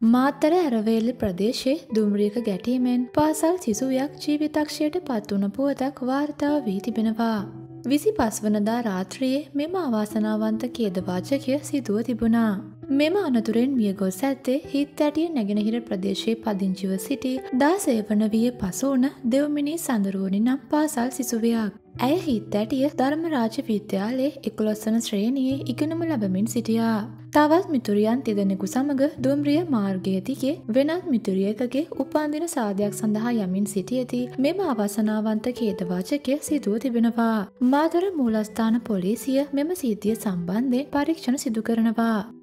මාතර ඇරවේල්ල ප්‍රදේශයේ දුම්රියක ගැටීමෙන් පාසල් සිසුවියක් ජීවිතක්ෂයට පත් වුණ පුවතක් වාර්තා වී තිබෙනවා. 25 වනදා රාත්‍රියේ මෙම අවාසනාවන්ත ඛේදවාචකය සිදුව තිබුණා. මෙම අනතුරෙන් මිය ගොස් ඇත්තේ හිත්තැටිය නැගෙනහිර ප්‍රදේශයේ පදිංචිව සිටි 16 වන වියේ පසු වුණ දෙව්මිනී සඳරුවනි නම් පාසල් සිසුවියක්. ඇය හිත්තැටිය ධර්මරාජ විද්‍යාලයේ 11 වන ශ්‍රේණියේ ඉගෙනුම ලබමින් සිටියා. තවත් මිතුරියන් තිදෙනෙකු සමග දුම්රිය මාර්ගයේ දිගේ වෙනත් මිතුරියකගේ උපන්දින සාදයක් සඳහා යමින් සිටියදී මෙම අවසනාවන්ත ඛේදවාචකය සිදුව තිබෙනවා. මාතර මූලස්ථාන පොලිසිය මෙම සිද්ධිය සම්බන්ධයෙන් පරීක්ෂණ සිදු කරනවා.